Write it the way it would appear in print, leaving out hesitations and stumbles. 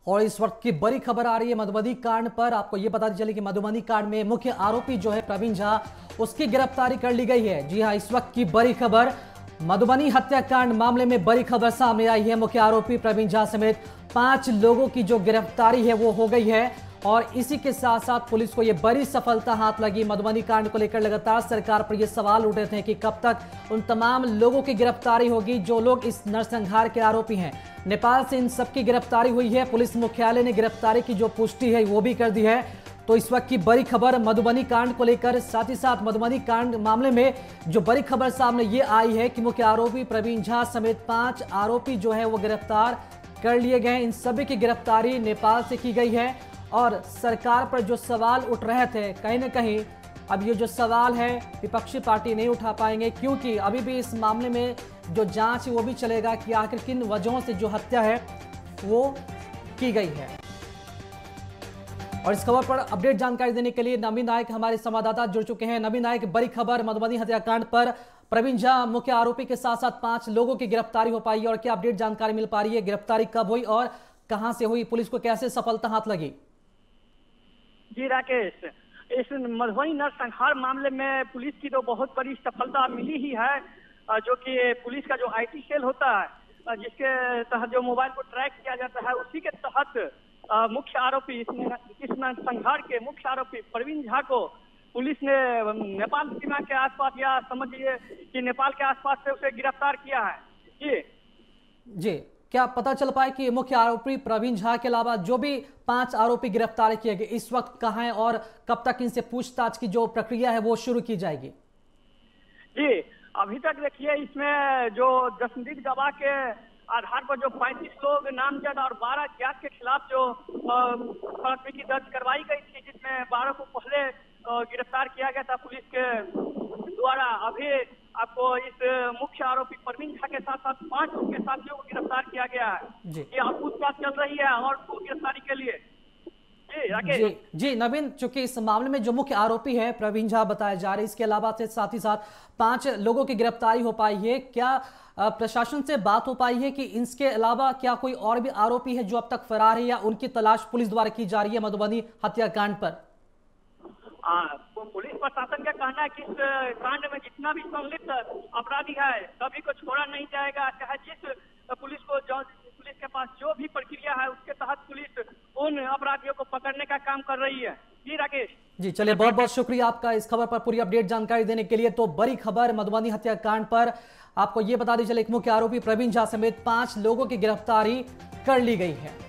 और इस वक्त की बड़ी खबर आ रही है मधुबनी कांड पर। आपको यह बता चले कि मधुबनी कांड में मुख्य आरोपी जो है प्रवीण झा, उसकी गिरफ्तारी कर ली गई है। जी हां, इस वक्त की बड़ी खबर, मधुबनी हत्याकांड मामले में बड़ी खबर सामने आई है। मुख्य आरोपी प्रवीण झा समेत 5 लोगों की जो गिरफ्तारी है वो हो गई है और इसी के साथ साथ पुलिस को यह बड़ी सफलता हाथ लगी। मधुबनी कांड को लेकर लगातार सरकार पर यह सवाल उठे थे कि कब तक उन तमाम लोगों की गिरफ्तारी होगी जो लोग इस नरसंहार के आरोपी हैं। नेपाल से इन सबकी गिरफ्तारी हुई है। पुलिस मुख्यालय ने गिरफ्तारी की जो पुष्टि है वो भी कर दी है। तो इस वक्त की बड़ी खबर मधुबनी कांड को लेकर, साथ ही साथ मधुबनी कांड मामले में जो बड़ी खबर सामने ये आई है कि मुख्य आरोपी प्रवीण झा समेत 5 आरोपी जो है वो गिरफ्तार कर लिए गए। इन सभी की गिरफ्तारी नेपाल से की गई है और सरकार पर जो सवाल उठ रहे थे, कहीं ना कहीं अब ये जो सवाल है विपक्षी पार्टी नहीं उठा पाएंगे, क्योंकि अभी भी इस मामले में जो जांच है वो भी चलेगा कि आखिर किन वजहों से जो हत्या है वो की गई है। और इस खबर पर अपडेट जानकारी देने के लिए नवीन नायक हमारे संवाददाता जुड़ चुके हैं। नवीन नायक, बड़ी खबर मधुबनी हत्याकांड पर प्रवीण झा मुख्य आरोपी के साथ साथ 5 लोगों की गिरफ्तारी हो पाई है और क्या अपडेट जानकारी मिल पा रही है? गिरफ्तारी कब हुई और कहां से हुई? पुलिस को कैसे सफलता हाथ लगी? जी राकेश, इस मधुबनी नरसंहार मामले में पुलिस की तो बहुत बड़ी सफलता मिली ही है, जो कि पुलिस का जो आईटी सेल होता है जिसके तहत जो मोबाइल को ट्रैक किया जाता है, उसी के तहत मुख्य आरोपी इस नरसंहार के मुख्य आरोपी प्रवीण झा को पुलिस ने नेपाल सीमा के आसपास, या समझिए कि नेपाल के आसपास से उसे गिरफ्तार किया है। जी, क्या पता चल पाए कि मुख्य आरोपी प्रवीण झा के अलावा जो भी 5 आरोपी गिरफ्तार किए गए इस वक्त कहां हैं और कब तक इनसे पूछताछ की जो प्रक्रिया है वो शुरू की जाएगी? जी, अभी तक देखिए इसमें जो दस्तंदिक गवाह के आधार पर जो 35 लोग नामजद और 12 ज्ञात के खिलाफ जो प्राथमिकी दर्ज करवाई गई थी, जिसमें 12 को पहले गिरफ्तार किया गया था पुलिस के द्वारा। अभी आपको इस मुख्य आरोपी प्रवीण झा के साथ साथ 5 उनके साथियों को गिरफ्तार किया गया है। ये अब पूछताछ चल रही है और गिरफ्तारी के लिए। जी नवीन, चूंकि इस मामले में जो मुख्य आरोपी है प्रवीण झा बताया जा रहा है, इसके अलावा से साथ ही साथ 5 लोगों की गिरफ्तारी हो पाई है। क्या प्रशासन से बात हो पाई है कि इसके अलावा क्या कोई और भी आरोपी है जो अब तक फरार है या उनकी तलाश पुलिस द्वारा की जा रही है मधुबनी हत्याकांड पर? पुलिस प्रशासन का कहना है कि इस कांड में जितना भी संलिप्त अपराधी है सभी को छोड़ा नहीं जाएगा, चाहे जिस पुलिस के पास जो भी प्रक्रिया है उसके तहत पुलिस उन अपराधियों को पकड़ने का काम कर रही है। जी राकेश। जी चलिए, बहुत बहुत शुक्रिया आपका इस खबर पर पूरी अपडेट जानकारी देने के लिए। तो बड़ी खबर मधुबनी हत्याकांड पर आपको ये बता दी चले, मुख्य आरोपी प्रवीण झा समेत 5 लोगों की गिरफ्तारी कर ली गई है।